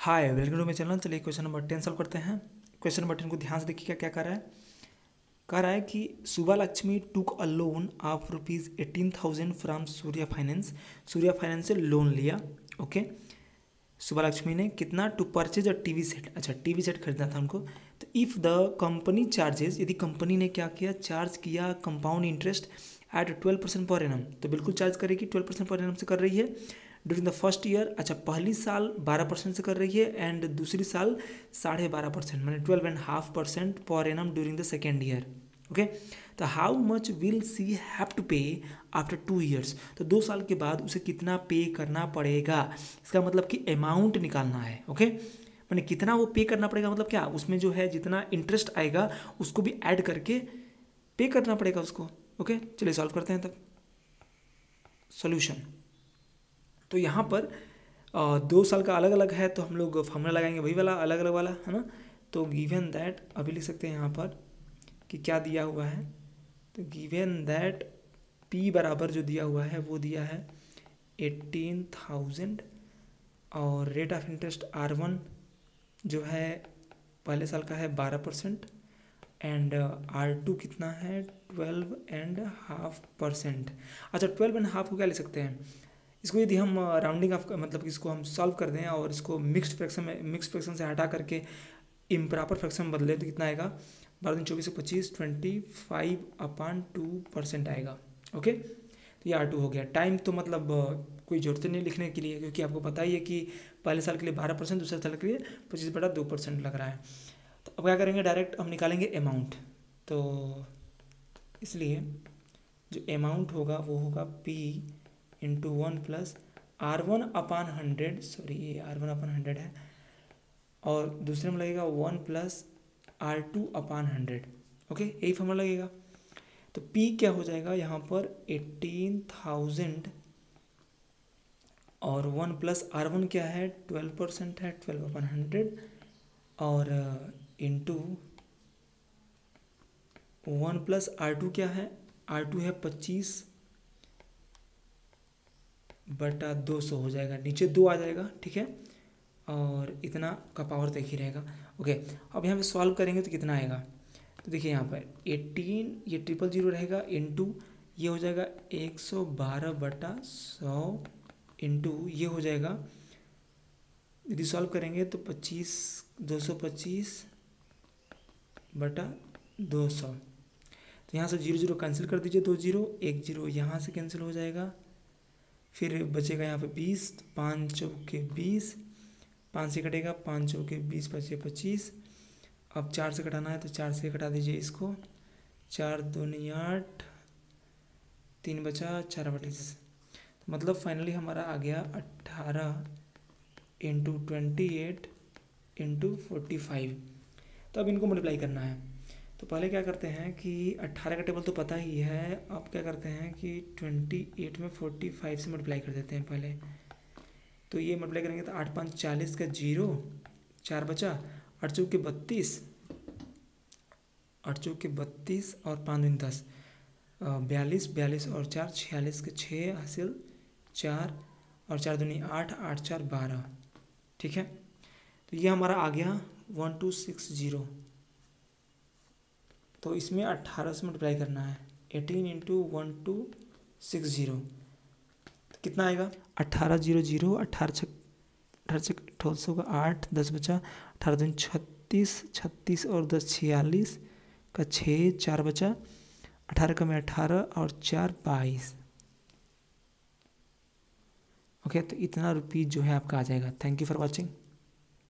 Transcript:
Hi welcome to my channel. चलिए question number 10 solve करते हैं। क्वेश्चन नंबर 10 को ध्यान से देखिए क्या कह रहा है कि Suba Lakshmi took a loan of ₹18,000 from Surya finance. Surya finance से लोन लिया। ओके, सुबा लक्ष्मी ने कितना? To purchase a TV set. अच्छा, टीवी सेट खरीदना था उनको। तो इफ़ द कंपनी चार्जेस, यदि कंपनी ने क्या किया? चार्ज किया compound interest eight 12% per annum, तो बिल्कुल चार्ज करेगी 12% पर एनम से कर रही है ड्यूरिंग द फर्स्ट ईयर। अच्छा, पहली साल 12% से कर रही है एंड दूसरी साल 12.5%, मैंने 12.5% per annum during the second year. Okay, तो how much will she have to pay after 2 years? तो 2 साल के बाद उसे कितना पे करना पड़ेगा? इसका मतलब कि अमाउंट निकालना है। ओके, मैंने कितना वो पे करना पड़ेगा, मतलब क्या उसमें जो है जितना इंटरेस्ट आएगा उसको भी ऐड करके पे करना पड़ेगा उसको। ओके, चलिए सॉल्व करते हैं तब। सॉल्यूशन तो यहाँ पर 2 साल का अलग अलग है, तो हम लोग फॉर्मूला लगाएंगे वही वाला, अलग अलग वाला, है ना। तो गिवन दैट अभी लिख सकते हैं यहाँ पर कि क्या दिया हुआ है। तो गिवन दैट P बराबर जो दिया हुआ है वो दिया है 18,000 और रेट ऑफ इंटरेस्ट R1 जो है पहले साल का है 12% एंड R2 कितना है 12.5%। अच्छा, 12.5 को क्या ले सकते हैं? इसको यदि हम राउंडिंग ऑफ मतलब इसको हम सॉल्व कर दें और इसको मिक्स्ड फ्रैक्शन से हटा करके इम्प्रॉपर फ्रैक्शन में बदले तो कितना आएगा? 12×24=25, 25/2% आएगा। ओके, तो ये R2 हो गया। टाइम तो मतलब कोई जरूरत नहीं लिखने के लिए, क्योंकि आपको पता ही है कि पहले साल के लिए 12%, दूसरे साल के लिए 25/2% लग रहा है। तो अब क्या करेंगे? डायरेक्ट हम निकालेंगे अमाउंट। तो इसलिए जो अमाउंट होगा वो होगा P into 1 plus R1/100, sorry ये R1/100 है, और दूसरे में लगेगा 1 प्लस R2/100। ओके, यही फॉर्मूला लगेगा। तो P क्या हो जाएगा यहाँ पर? 18,000 और 1 प्लस R1 क्या है? 12% है, 12/100 और इंटू 1 प्लस R2 क्या है? R2 है 25/200 हो जाएगा, नीचे 2 आ जाएगा, ठीक है, और इतना का पावर तक ही रहेगा। ओके, अब यहाँ पे सॉल्व करेंगे तो कितना आएगा? तो देखिए यहाँ पर 18, ये 000 रहेगा, इंटू ये हो जाएगा 112/100 इंटू ये हो जाएगा, यदि सॉल्व करेंगे तो 225/200। तो यहाँ से 0 कैंसिल कर दीजिए, 2 0, 1 0 यहाँ से कैंसिल हो जाएगा, फिर बचेगा यहाँ पे 20, 5 चौके 20, 5 से कटेगा, 5 चौके 20, 5 25। अब 4 से कटाना है तो 4 से कटा दीजिए इसको, 4 दूनी 8, 3 बचा, 4/20। तो मतलब फाइनली हमारा आ गया 18 इंटू 28 इंटू 45। तो अब इनको मल्टीप्लाई करना है। तो पहले क्या करते हैं कि 18 का टेबल तो पता ही है, अब क्या करते हैं कि 28 में 45 से मल्टीप्लाई कर देते हैं पहले। तो ये मल्टीप्लाई करेंगे तो 8 5 40 का 0, 4 बचा, 8 चौके 32, 8 चौके 32 और 5 दूनी 10, 42, 42 और 4 46 के 6 हासिल 4 और 4 दूनी 8, 8 4 12, ठीक है। तो ये हमारा आ गया 1260। तो इसमें 18 से मल्टीप्लाई करना है, 18 इंटू 1260, तो कितना आएगा? 18 0 0, 18 18 का 8, 10 बचा, 18 दूनी 36, 36 और 10 46 का 6, 4 बचा, 18 का में 18 और 4 22। ओके, तो इतना रुपीज़ जो है आपका आ जाएगा। Thank you for watching.